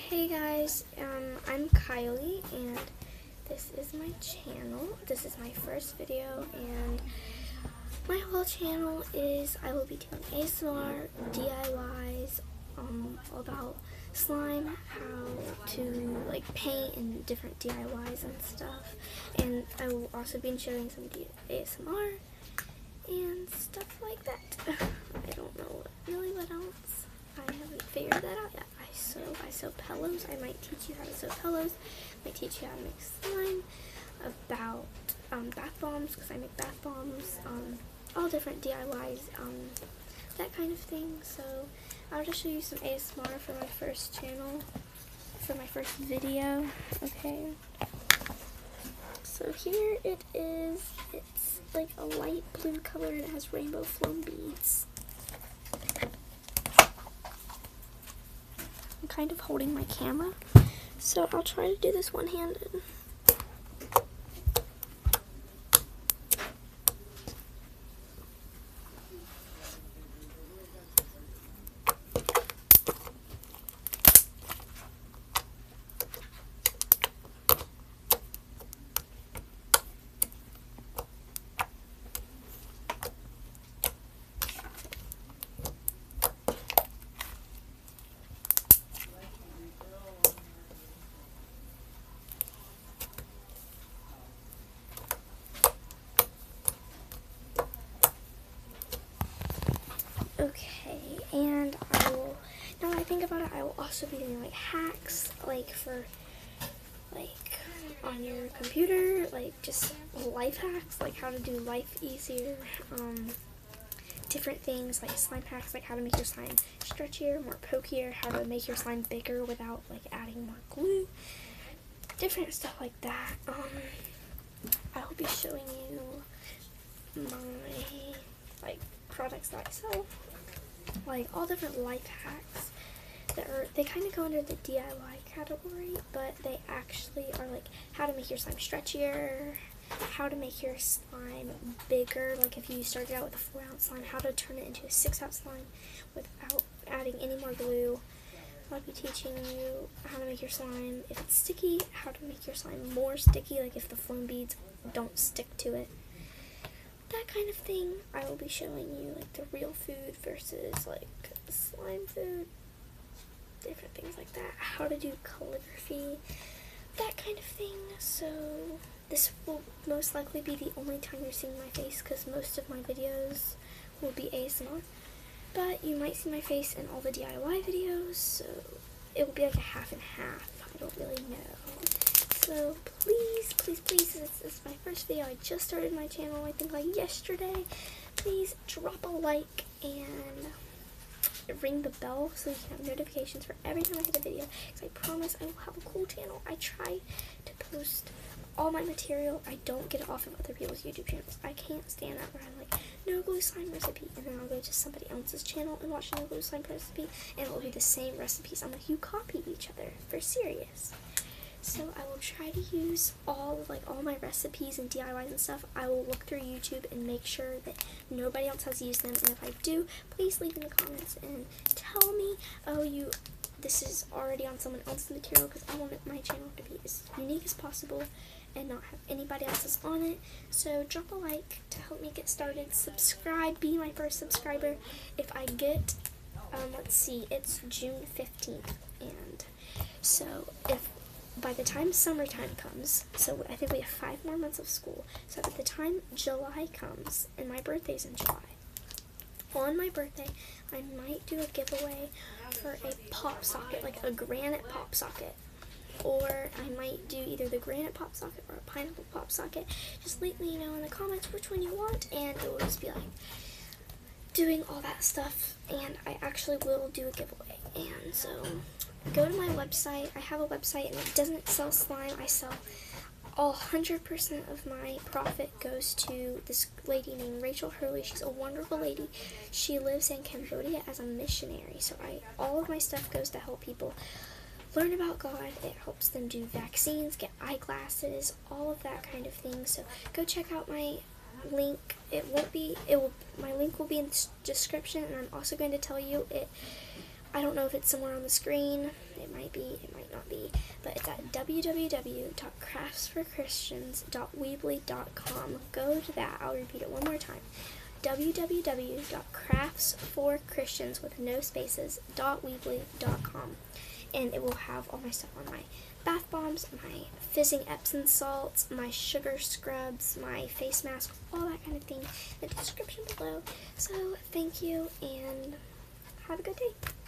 Hey guys, I'm Kylie and this is my channel. This is my first video and my whole channel is I will be doing ASMR, DIYs, all about slime, how to like paint and different DIYs and stuff. And I will also be showing some ASMR and stuff like that. I don't know really what else. I haven't figured that out yet. I sew pillows. I might teach you how to sew pillows. I might teach you how to make slime. About bath bombs, because I make bath bombs. All different DIYs, that kind of thing. So I'll just show you some ASMR for my first channel, for my first video. Okay. So here it is. It's like a light blue color and it has rainbow foam beads. I'm kind of holding my camera, so I'll try to do this one-handed. Okay, and now that I think about it, I will also be doing like hacks, like for, like on your computer, like just life hacks, like how to do life easier, different things like slime hacks, like how to make your slime stretchier, more pokier, how to make your slime bigger without like adding more glue, different stuff like that. I will be showing you my like products that I sell. Like all different life hacks they kind of go under the DIY category, but they actually are like how to make your slime stretchier, how to make your slime bigger, like if you started out with a 4-ounce slime, how to turn it into a 6-ounce slime without adding any more glue. I'll be teaching you how to make your slime, if it's sticky, how to make your slime more sticky, like if the foam beads don't stick to it. That kind of thing. I will be showing you like the real food versus like slime food, different things like that, how to do calligraphy, that kind of thing. So this will most likely be the only time you're seeing my face, because most of my videos will be ASMR, but you might see my face in all the DIY videos, so it will be like a half and half. I don't really know. So please, this is my first video. I just started my channel, I think like yesterday. Please drop a like and ring the bell so you can have notifications for every time I hit a video. Because I promise I will have a cool channel. I try to post all my material. I don't get it off of other people's YouTube channels. I can't stand that where I'm like, no glue slime recipe, and then I'll go to somebody else's channel and watch no glue slime recipe, and it will be the same recipes. I'm like, you copied each other. For serious. So I will try to use all my recipes and DIYs and stuff. I will look through YouTube and make sure that nobody else has used them. And if I do, please leave in the comments and tell me, oh, this is already on someone else's material, because I want my channel to be as unique as possible and not have anybody else's on it. So drop a like to help me get started. Subscribe, be my first subscriber. If I get, let's see, it's June 15th, and so by the time summertime comes, so I think we have 5 more months of school, so at the time July comes, and my birthday's in July, on my birthday, I might do a giveaway for a pop socket, like a granite pop socket, or I might do either the granite pop socket or a pineapple pop socket. Just let me know in the comments which one you want, and it will just be like doing all that stuff, and I actually will do a giveaway. And so go to my website. I have a website and it doesn't sell slime. I sell 100% of my profit goes to this lady named Rachel Hurley. She's a wonderful lady. She lives in Cambodia as a missionary. So all of my stuff goes to help people learn about God. It helps them do vaccines, get eyeglasses, all of that kind of thing. So go check out my link. My link will be in the description, and I'm also going to tell you it. I don't know if it's somewhere on the screen. It might be, it might but it's at www.craftsforchristians.weebly.com. Go to that. I'll repeat it one more time. www.craftsforchristians with no spaces.weebly.com, and it will have all my stuff on: my bath bombs, my fizzing Epsom salts, my sugar scrubs, my face mask, all that kind of thing in the description below. So thank you and have a good day.